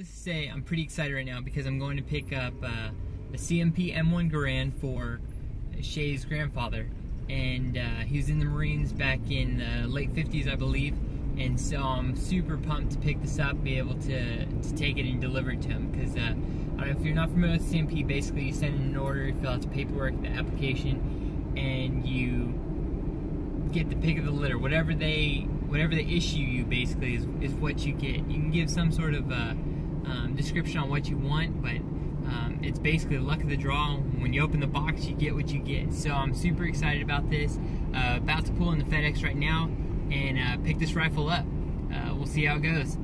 Needless to say, I'm pretty excited right now because I'm going to pick up a CMP M1 Garand for Shae's grandfather, and he was in the Marines back in the late 50s, I believe, and so I'm super pumped to pick this up, be able to take it and deliver it to him, because I don't know if you're not familiar with CMP. Basically you send in an order, you fill out the paperwork, the application, and you get the pick of the litter. Whatever they issue you basically is what you get. You can give some sort of description on what you want, but it's basically the luck of the draw. When you open the box, you get what you get. So I'm super excited about this. About to pull in the FedEx right now and pick this rifle up. We'll see how it goes.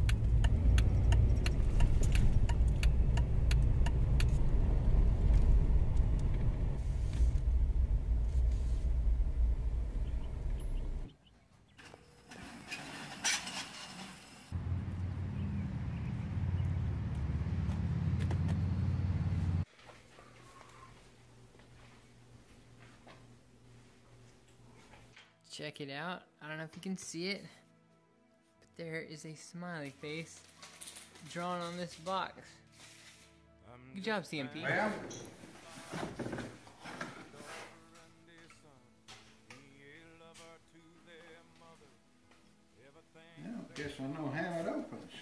Check it out. I don't know if you can see it, but there is a smiley face drawn on this box. Good job, CMP. Well, I guess I know how it opens.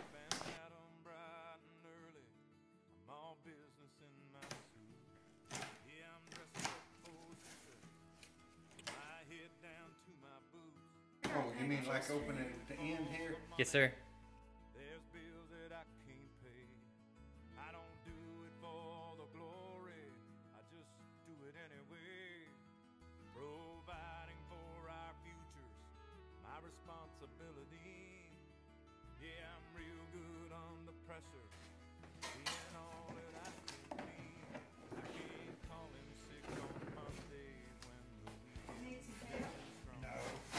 Oh, you mean like opening at the end here? Yes, sir. There's bills that I can't pay. I don't do it for the glory, I just do it anyway. Providing for our futures, my responsibility. Yeah, I'm real good under pressure, being all that I can be. I can't call him sick on Monday when the weekend is strong. No.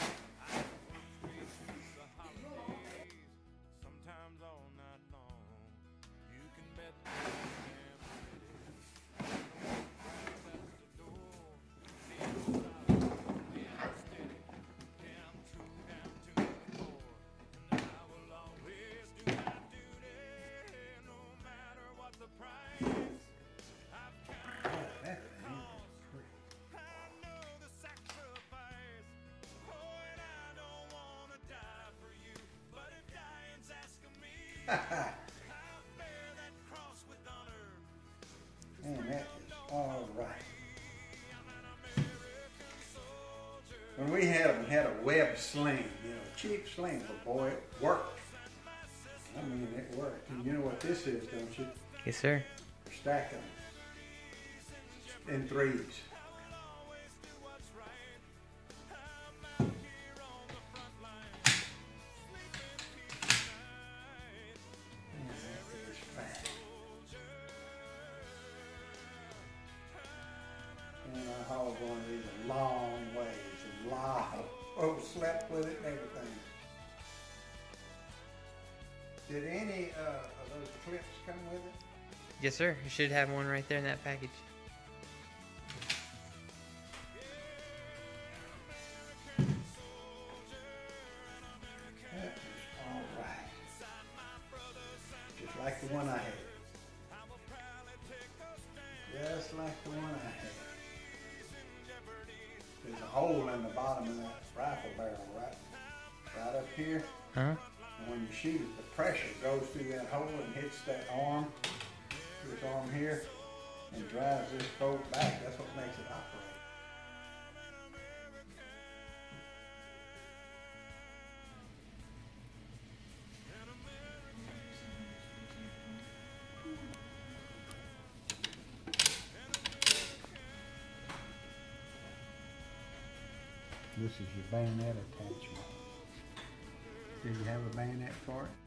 Sometimes all night long, you can bet that I am ready. That's the door. Feels out, steady. Damn true, down to the core. And I will always do my duty, no matter what the price. I've counted the cost. I know the sacrifice. Oh, and I don't want to die for you, but if dying's asking me, I'll bear that cross with honor. And that is all right. I'm an American soldier. When we had them, had a web sling, you know, cheap sling, but boy, it worked. I mean, it worked. And you know what this is, don't you? Yes, sir. Stack them in threes. And I hauled one of these a long ways, and slept with it and everything. Did any of those clips come with it? Yes, sir. You should have one right there in that package. That is all right. Just like the one I had. Just like the one I had. There's a hole in the bottom of that rifle barrel, right up here. Huh? And when you shoot it, the pressure goes through that hole and hits that arm, this arm here, and drives this bolt back. That's what makes it operate. This is your bayonet attachment. Do you have a bayonet for it?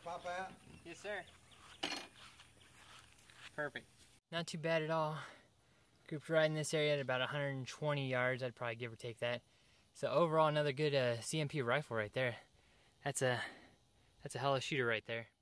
pop out? Yes, sir. Perfect. Not too bad at all. Grouped right in this area at about 120 yards. I'd probably give or take that. So overall, another good CMP rifle right there. That's a hell of a shooter right there.